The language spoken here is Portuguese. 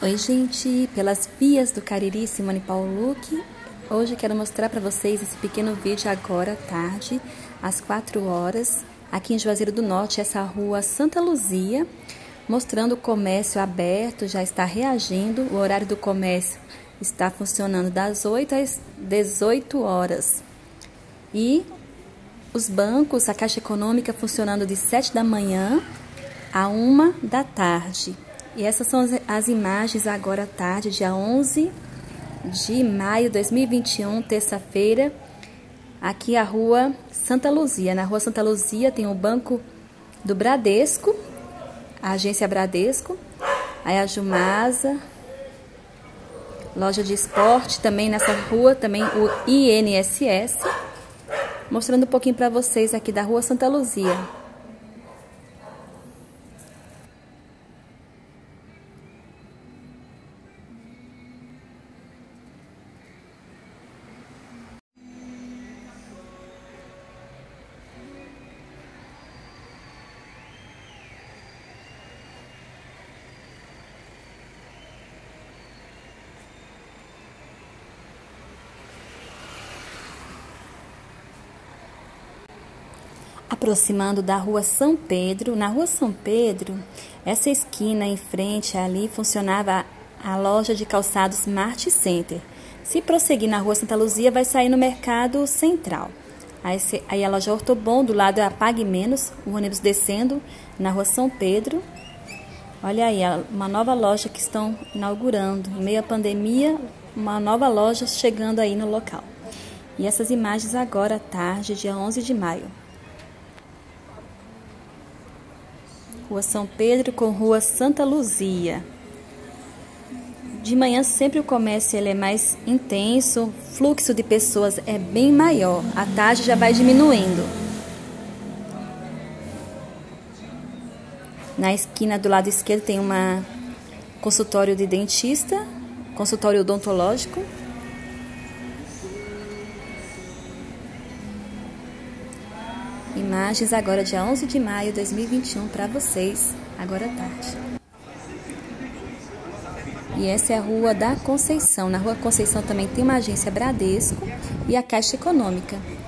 Oi, gente, pelas vias do Cariri, Simone Paulucci. Hoje quero mostrar para vocês esse pequeno vídeo agora, tarde, às 4 horas, aqui em Juazeiro do Norte, essa rua Santa Luzia, mostrando o comércio aberto, já está reagindo, o horário do comércio está funcionando das 8 às 18 horas. E os bancos, a Caixa Econômica funcionando de 7 da manhã a 1 da tarde. E essas são as imagens agora à tarde, dia 11 de maio de 2021, terça-feira, aqui a rua Santa Luzia. Na rua Santa Luzia tem o Banco do Bradesco, a agência Bradesco, aí a Jumasa, loja de esporte, também nessa rua, também o INSS, mostrando um pouquinho para vocês aqui da rua Santa Luzia. Aproximando da rua São Pedro, na rua São Pedro, essa esquina em frente ali funcionava a loja de calçados Mart Center. Se prosseguir na rua Santa Luzia, vai sair no Mercado Central. Aí a loja Ortobon, do lado é a Pague Menos, o ônibus descendo na rua São Pedro. Olha aí, uma nova loja que estão inaugurando. Em meio à pandemia, uma nova loja chegando aí no local. E essas imagens agora à tarde, dia 11 de maio. Rua São Pedro com rua Santa Luzia. De manhã sempre o comércio ele é mais intenso, o fluxo de pessoas é bem maior. À tarde já vai diminuindo. Na esquina do lado esquerdo tem uma consultório de dentista, consultório odontológico. Imagens agora dia 11 de maio de 2021 para vocês, agora à tarde. E essa é a Rua da Conceição. Na Rua Conceição também tem uma agência Bradesco e a Caixa Econômica.